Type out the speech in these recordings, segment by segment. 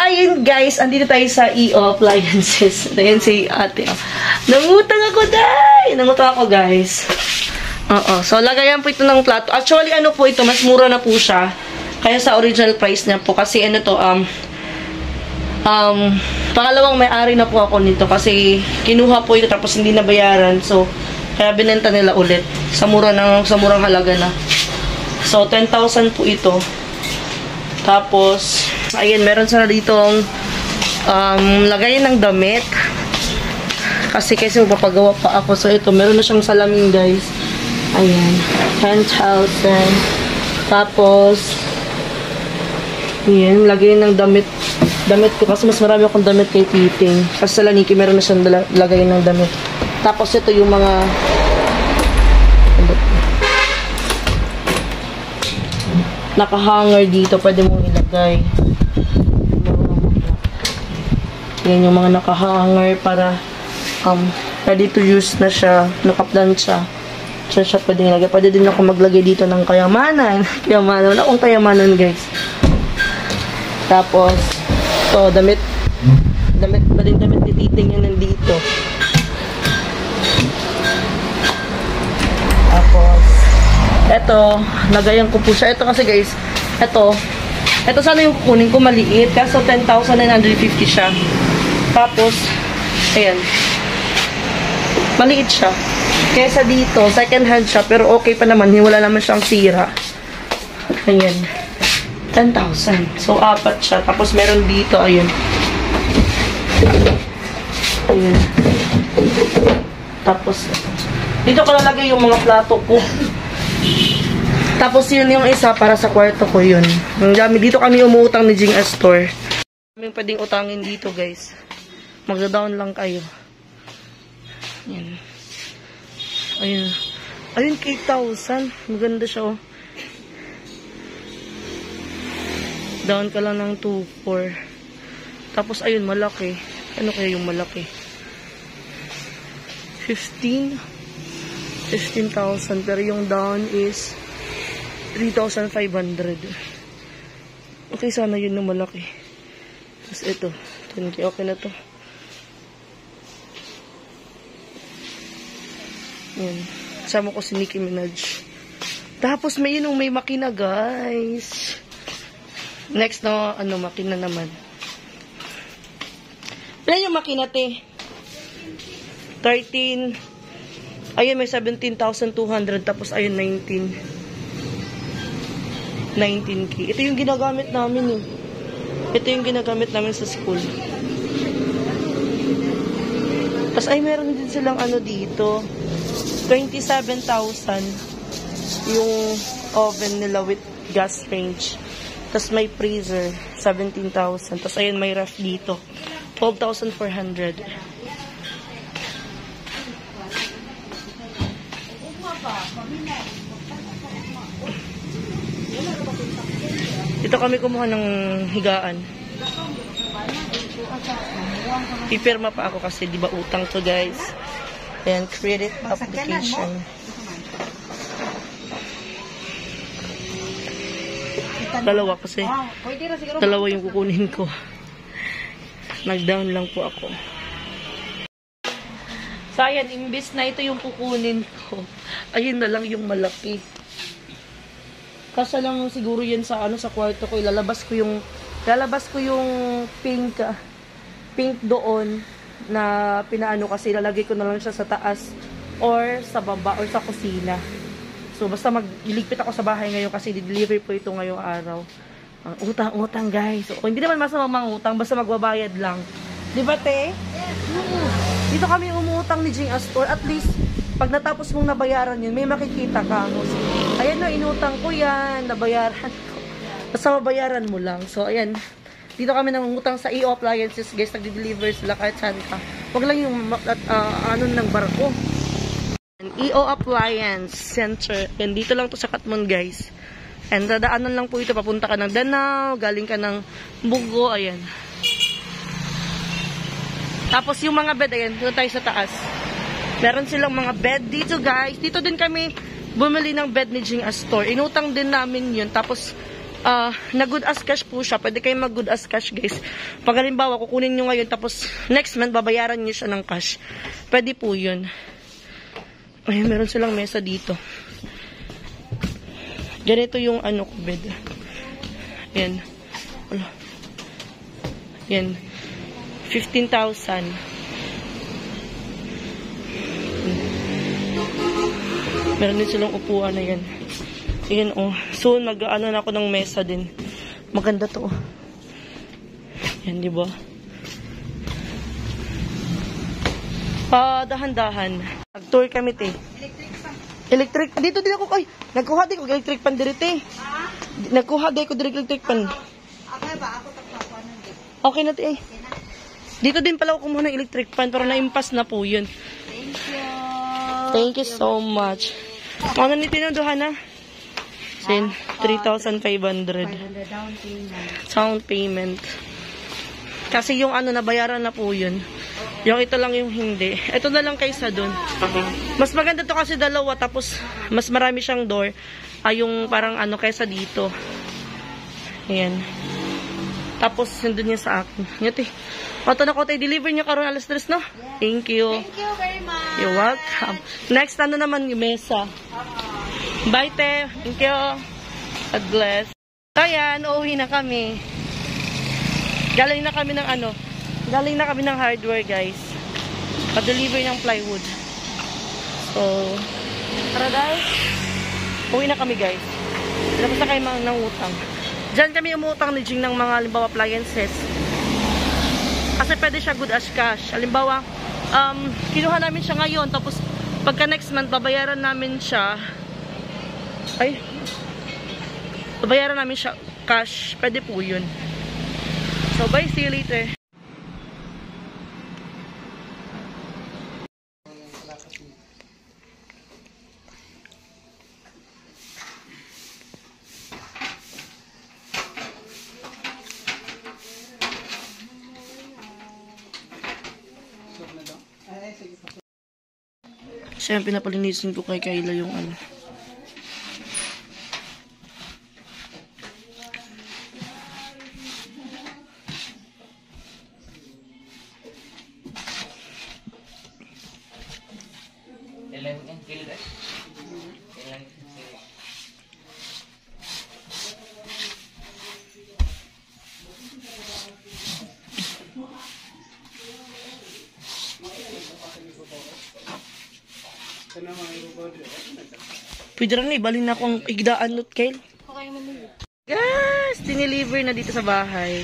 ayun guys, andito tayo sa EO Appliances. Ayan si ate. Nangutang ako, day! Nangutang ako, guys. So, lagayan po ito ng plato. Actually, ano po ito, mas mura na po siya. Kaya sa original price niya po. Kasi ano to, pangalawang may-ari na po ako nito. Kasi kinuha po ito tapos hindi nabayaran. So, kaya binenta nila ulit. Sa murang halaga na. So, 10,000 po ito. Tapos, ayan, meron sana ditong lagayan ng damit. Kasi magpapagawa pa ako. So, ito, meron na siyang salamin, guys. Ayan, 10,000. Tapos, ayan, lagayan ng damit. Damit ko. Kasi mas marami akong damit kay Titing. Kasi sa Laniki, meron na siyang lagayan ng damit. Tapos, ito yung mga nakahanger dito, pwede mong ilagay. Yan yung mga nakahanger para ready to use na siya, nakaplan siya. Siya pwede ilagay. Pwede din ako maglagay dito ng kayamanan. Wala akong kayamanan, guys. Tapos, ito, damit ni Titing yung nandito. Tapos, eto, lagayan ko po siya. Ito kasi guys, ito sana yung kukunin ko maliit. Kaso 10,950 siya. Tapos, ayan. Maliit siya. Kesa dito, second hand siya. Pero okay pa naman. Wala naman siyang sira. Ayan. 10,000. So, 4 siya. Tapos, meron dito, ayan. Ayan. Tapos, dito ko lalagay yung mga plato ko. Tapos yun yung isa para sa kwarto ko yun. Dito kami umuutang ni Jing Astor. Kaming pwedeng utangin dito, guys. Magda-down lang kayo. Ayan. Ayun. Ayun, 8,000. Maganda siya, oh. Down ka lang ng 2,400. Tapos ayun, malaki. Ano kaya yung malaki? 15,000. Pero yung down is 3,500. Okay, sana yun na malaki. Tapos ito, 10K. Okay na to. Yan. Kasama ko si Nicki Minaj. Tapos may makina, guys. Next na, makina naman. Ilan yung makina, te? 13. Ayun, may 17,200. Tapos ayun, 19K. Ito yung ginagamit namin, eh. Ito yung ginagamit namin sa school. Tapos ay meron din silang dito. 27,000 yung oven nila with gas range. Tapos may freezer, 17,000. Tapos ayun, may ref dito. 12,400. Dito kami kumuha ng higaan. Pipirma pa ako kasi di ba utang to, guys. Ayan, credit application. Dalawa kasi. Dalawa yung kukunin ko. Nag-down lang po ako. So, ayan, imbis na ito yung kukunin ko. Ayun na lang yung malaki. Kasi lang siguro yan sa sa kwarto ko. Ilalabas ko yung pink doon na pinaano kasi ilalagay ko na lang siya sa taas or sa baba or sa kusina. So basta magliligpit ako sa bahay ngayon kasi di-deliver po ito ngayong araw. Utang, guys. So, hindi naman masama mangutang basta magbabayad lang. Di ba, te? Dito kami umutang ni Jing Astor. At least pag natapos mong nabayaran yun, may makikita ka. Ayan na, inutang ko yan. Nabayaran ko. Basta mabayaran mo lang. So, ayan. Dito kami nangungutang sa EO Appliances, guys. Nag-deliver sila kahit saan ka. Huwag lang yung ng barko. EO Appliance Center. Yan, dito lang to sa Katmon, guys. And dadaanan lang po ito. Papunta ka ng Danao. Galing ka ng Bugo. Ayan. Tapos yung mga bed, ayan. Dito tayo sa taas. Meron silang mga bed dito, guys. Dito din kami bumili ng bed ni Jing Astor. Inutang din namin yun. Tapos, na good as cash po siya. Pwede kayong mag good as cash, guys. Pag halimbawa, kukunin nyo ngayon, tapos next month, babayaran nyo siya ng cash. Pwede po yun. Ay, meron silang mesa dito. Ganito yung ano ko, bed. Ayan. Ayan. 15,000. Meron din silang upuan na yan. Ayan, oh. Soon, mag-ano na ako ng mesa din. Maganda to, oh. Yan, di ba? Dahan-dahan. Nag-tour kami, te. Electric. Dito din ako, ay. Nagkuha din ko electric pan dito, te. Nagkuha din ko electric pan. Okay ba? Ako tapos Okay na, te. Dito din pala ako kumuha ng electric pan, pero na-impas na po yun. Thank you. Thank you so much. Ano ni tinunduhan na? 3,500. Down payment. Sound payment. Kasi yung ano, nabayaran na po yun. Yung ito lang yung hindi. Ito na lang kaysa dun. Mas maganda to kasi dalawa, tapos mas marami siyang door. Yung parang ano kaysa dito. Ayan. Tapos nandun niya sa akin. Yun, Ito na ko tayo, deliver niya karon alas 3, no? Yeah. Thank you. Thank you very much. You're welcome. Next, ano naman yung mesa? Bye, te. Thank you. God bless. Ayan, uuwi na kami. Galing na kami ng ano? Galing na kami ng hardware, guys. Pa-deliver ng plywood. So, tara guys. Uwi na kami, guys. Tapos na kayo ng utang. Diyan kami umutang ni Jing ng mga halimbawa appliances. Kasi pwede siya good as cash. Halimbawa, kinuha namin siya ngayon. Tapos, pagka next month, babayaran namin siya. Ay. Babayaran namin siya cash. Pwede po yun. So, bye. See you later. Siya yung pinapalinisin ko kay Kayla yung ano. Pwede rin ibalin na akong igdaan not, Kyle. Okay, mamuli. Guys, dineliver na dito sa bahay.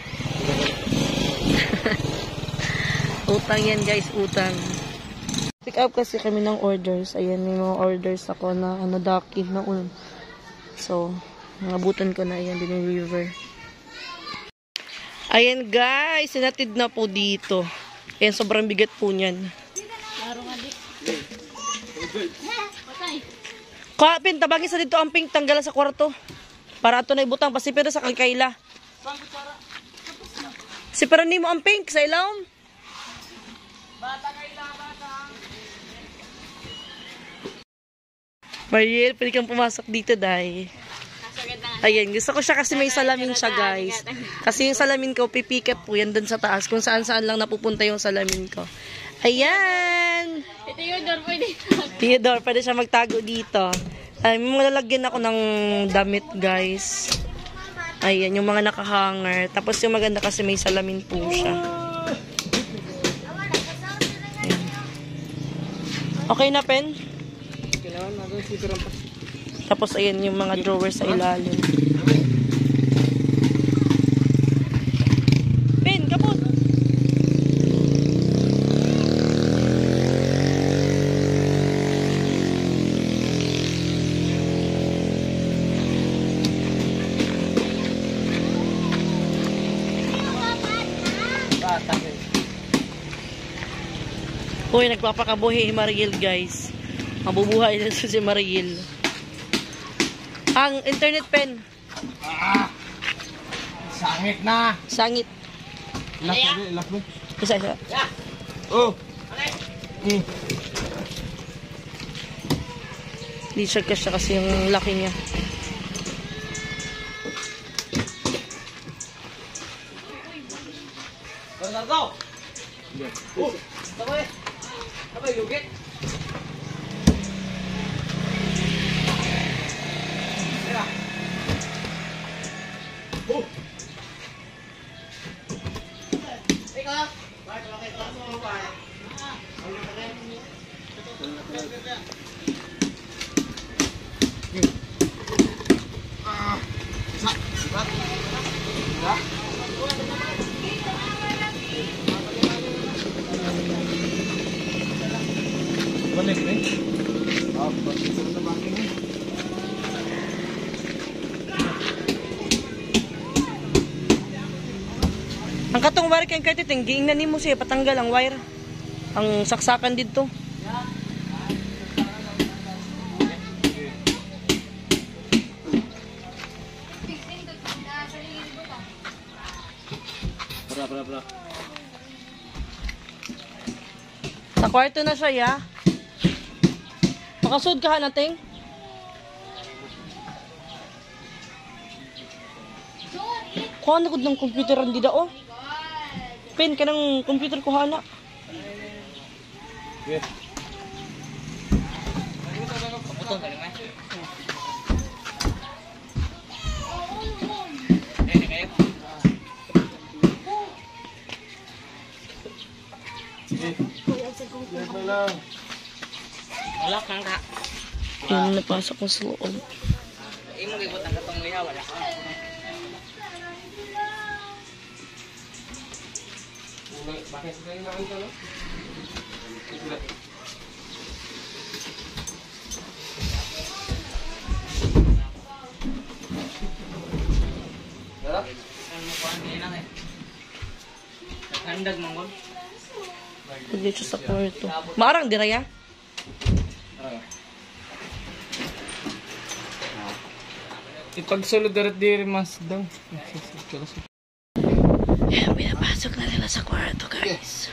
Utang yan, guys, utang. Pick up kasi kami ng orders. Ayan, may mga orders ako na ano, daki na ulan. So, nangabutan ko na, ayan, dineliver. Ayan, guys, sinatid na po dito. Ayan, sobrang bigat po niyan. Laro nga di. Patay. Kapin, tabangin sa dito ang pink, tanggalan sa kwarto. Para ito na ibutang, pasipira sa Kayla. Siparan ni mo ang pink sa ilawom. Bata Kayla, bata. Mariel, pwede kang pumasok dito, Day. Ayan, gusto ko siya kasi may salamin siya, guys. Kasi yung salamin ko, pipikat po yan dun sa taas. Kung saan-saan lang napupunta yung salamin ko. Ayan! Ito yung door, pwede. Theodore, pwede siya magtago dito. Ay, malalagyan ako ng damit, guys. Ayan, yung mga nakahanger. Tapos yung maganda kasi may salamin po siya. Ayan. Okay na, Pen? Tapos, ayan, yung mga drawers sa ilalim. Pen, kapot! Uy, nagpapakabuhi si Mariel, guys. Mabubuhay na si Mariel. Ang internet, Pen. Sangit na. Sangit. Lock mo. Isa. Oh. Di siya kasi yung laki niya. Bernardo! Oh! Sabay! Sabay, yugit! Oh! Ika! Bakit bakit mo ba? Balik nih. Apa sih itu bangking nih? Ang katong wire kay kahit iting giingnan nimo siya patanggal ang wire. Ang saksakan dito. Bra. Sa kwarto na siya, ya. Makasud ka nating. Kuha na ko ng computer ang dida, oh. Pen ka ng computer ko hana. Yeah. Wala kang ka. Yung napasok ko sa loob. Imo gibot ang katong liha wala ka. Bakit kayo na ito, no? Ano ko ang dinang eh. Naghandag mong gol. Pwede siya sa kwarto. Maarang dira, ya. Ipagsulod diri mas daw. Ayan, pinapasok na nila sa kwarto, guys.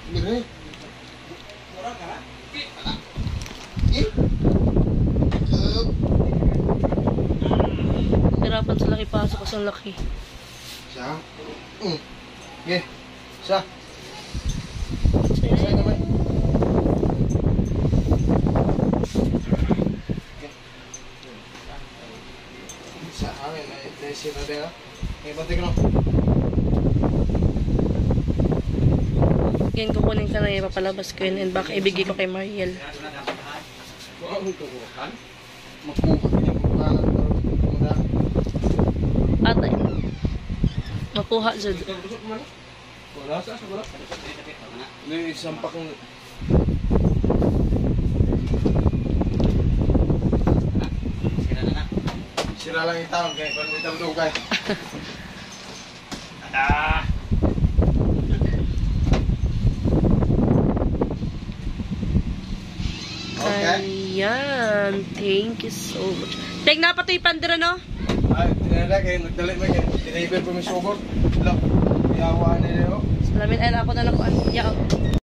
Hirapan silang ipasok kasi ang laki. Sa? Okay. Sa? Sa naman. Sa amin, may sila din, ha? May batik, no? Again, kukunin ka na ipapalabas ko yun and baka ibigay ko kay Mariel. Magkuha ka niya magkuhanan. Atay. Makuha dyan. Wala sa wala. Ini sampak ng sira lang itawag kay pag itawag kay. Okay. Ayan. Thank you so much. Tek na pa ito yung pandira, no? Ay, tinala kay nagdali mo kay deliver ko mi sugod. Lo. Yawa ni Leo. Salamin ay ako na lang ko.